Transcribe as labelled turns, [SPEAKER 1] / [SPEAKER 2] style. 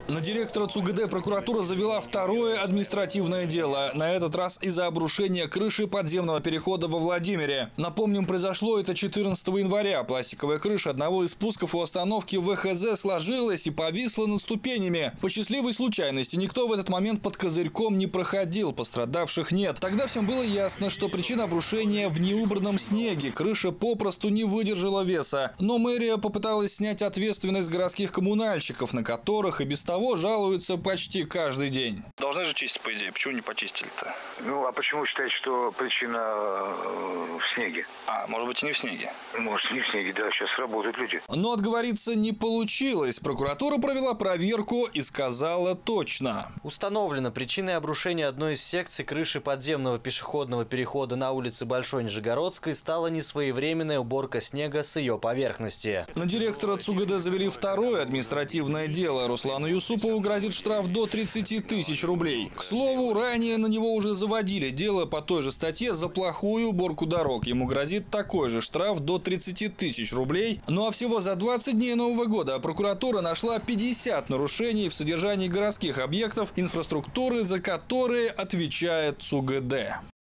[SPEAKER 1] На директора ЦУГД прокуратура завела второе административное дело. На этот раз из-за обрушения крыши подземного перехода во Владимире. Напомним, произошло это 14 января. Пластиковая крыша одного из спусков у остановки ВХЗ сложилась и повисла над ступенями. По счастливой случайности никто в этот момент под козырьком не проходил, пострадавших нет. Тогда всем было ясно, что причина обрушения в неубранном снеге. Крыша попросту не выдержала веса. Но мэрия попыталась снять ответственность с городских коммунальщиков, на которых и без того жалуются почти каждый день.
[SPEAKER 2] Должны же чистить, по идее. Почему не почистили-то?
[SPEAKER 3] Ну, а почему считаете, что причина в снеге?
[SPEAKER 2] Может быть, и не в снеге.
[SPEAKER 3] Может, не в снеге, да, сейчас работают люди.
[SPEAKER 1] Но отговориться не получилось. Прокуратура провела проверку и сказала точно.
[SPEAKER 4] Установлена причиной обрушения одной из секций крыши подземного пешеходного перехода на улице Большой Нижегородской стала несвоевременная уборка снега с ее поверхности.
[SPEAKER 1] На директора ЦУГД завели второе административное дело. Руслану Юсупову грозит штраф до 30 тысяч рублей. К слову, ранее на него уже заводили дело по той же статье за плохую уборку дорог. Ему грозит такой же штраф до 30 тысяч рублей. Ну а всего за 20 дней Нового года прокуратура нашла 50 нарушений в содержании городских объектов инфраструктуры, за которые отвечает ЦУГД.